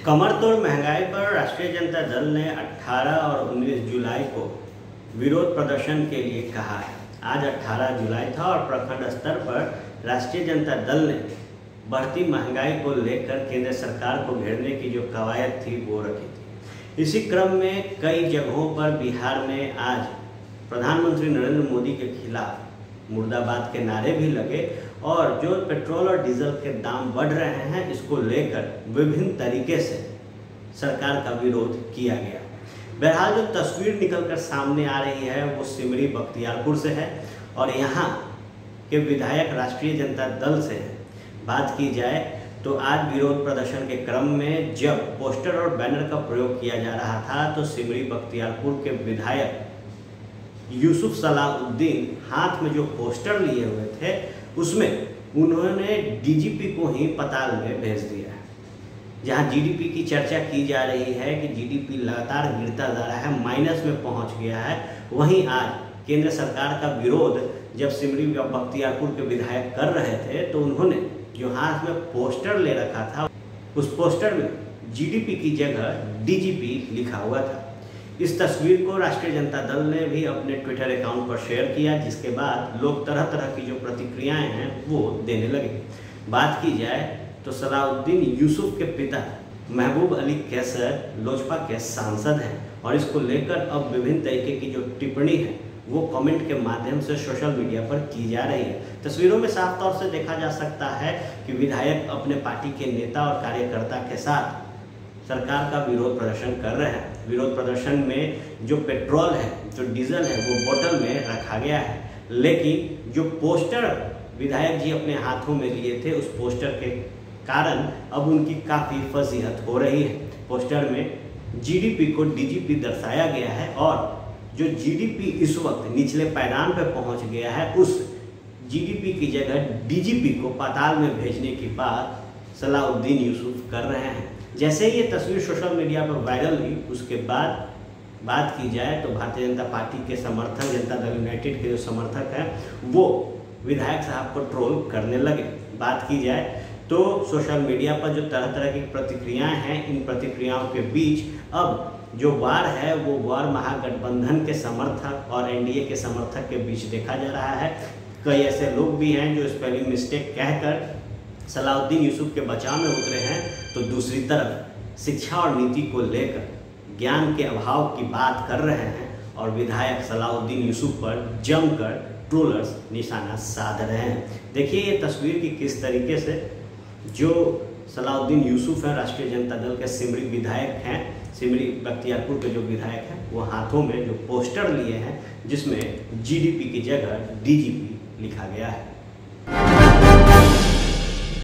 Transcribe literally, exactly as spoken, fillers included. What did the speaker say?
कमर तोड़ महंगाई पर राष्ट्रीय जनता दल ने अठारह और उन्नीस जुलाई को विरोध प्रदर्शन के लिए कहा है। आज अठारह जुलाई था और प्रखंड स्तर पर राष्ट्रीय जनता दल ने बढ़ती महंगाई को लेकर केंद्र सरकार को घेरने की जो कवायद थी वो रखी थी। इसी क्रम में कई जगहों पर बिहार में आज प्रधानमंत्री नरेंद्र मोदी के खिलाफ मुर्दाबाद के नारे भी लगे और जो पेट्रोल और डीजल के दाम बढ़ रहे हैं इसको लेकर विभिन्न तरीके से सरकार का विरोध किया गया। बहरहाल जो तस्वीर निकलकर सामने आ रही है वो सिमरी बख्तियारपुर से है और यहाँ के विधायक राष्ट्रीय जनता दल से है। बात की जाए तो आज विरोध प्रदर्शन के क्रम में जब पोस्टर और बैनर का प्रयोग किया जा रहा था तो सिमरी बख्तियारपुर के विधायक यूसुफ सलाहुद्दीन हाथ में जो पोस्टर लिए हुए थे उसमें उन्होंने डीजीपी को ही पताल में भेज दिया है। जहां जीडीपी की चर्चा की जा रही है कि जीडीपी लगातार गिरता जा रहा है, माइनस में पहुंच गया है, वहीं आज केंद्र सरकार का विरोध जब सिमरी बख्तियारपुर के विधायक कर रहे थे तो उन्होंने जो हाथ में पोस्टर ले रखा था उस पोस्टर में जीडीपी की जगह डीजीपी लिखा हुआ था। इस तस्वीर को राष्ट्रीय जनता दल ने भी अपने ट्विटर अकाउंट पर शेयर किया, जिसके बाद लोग तरह तरह की जो प्रतिक्रियाएं हैं वो देने लगे। बात की जाए तो सलाहुद्दीन यूसुफ के पिता महबूब अली कैसर लोजपा के सांसद हैं और इसको लेकर अब विभिन्न तरीके की जो टिप्पणी है वो कमेंट के माध्यम से सोशल मीडिया पर की जा रही है। तस्वीरों में साफ तौर से देखा जा सकता है कि विधायक अपने पार्टी के नेता और कार्यकर्ता के साथ सरकार का विरोध प्रदर्शन कर रहे हैं। विरोध प्रदर्शन में जो पेट्रोल है, जो डीजल है वो बोतल में रखा गया है, लेकिन जो पोस्टर विधायक जी अपने हाथों में लिए थे उस पोस्टर के कारण अब उनकी काफ़ी फजीहत हो रही है। पोस्टर में जीडीपी को डीजीपी दर्शाया गया है और जो जीडीपी इस वक्त निचले पायदान पर पहुंच गया है उस जीडीपी की जगह डीजीपी को पाताल में भेजने की बात सलाहुद्दीन यूसुफ कर रहे हैं। जैसे ही ये तस्वीर सोशल मीडिया पर वायरल हुई उसके बाद बात की जाए तो भारतीय जनता पार्टी के समर्थक, जनता दल यूनाइटेड के जो समर्थक हैं वो विधायक साहब को ट्रोल करने लगे। बात की जाए तो सोशल मीडिया पर जो तरह तरह की प्रतिक्रियाएं हैं, इन प्रतिक्रियाओं के बीच अब जो वार है वो वार महागठबंधन के समर्थक और एनडीए के समर्थक के बीच देखा जा रहा है। कई ऐसे लोग भी हैं जो स्पेलिंग मिस्टेक कहकर सलाहुद्दीन यूसुफ के बचाव में उतरे हैं, तो दूसरी तरफ शिक्षा और नीति को लेकर ज्ञान के अभाव की बात कर रहे हैं और विधायक सलाहुद्दीन यूसुफ पर जमकर ट्रोलर्स निशाना साध रहे हैं। देखिए ये तस्वीर की किस तरीके से जो सलाहुद्दीन यूसुफ हैं राष्ट्रीय जनता दल के सिमरी विधायक हैं, सिमरी बख्तियारपुर के जो विधायक हैं वो हाथों में जो पोस्टर लिए हैं जिसमें जीडीपी की जगह डीजीपी लिखा गया है।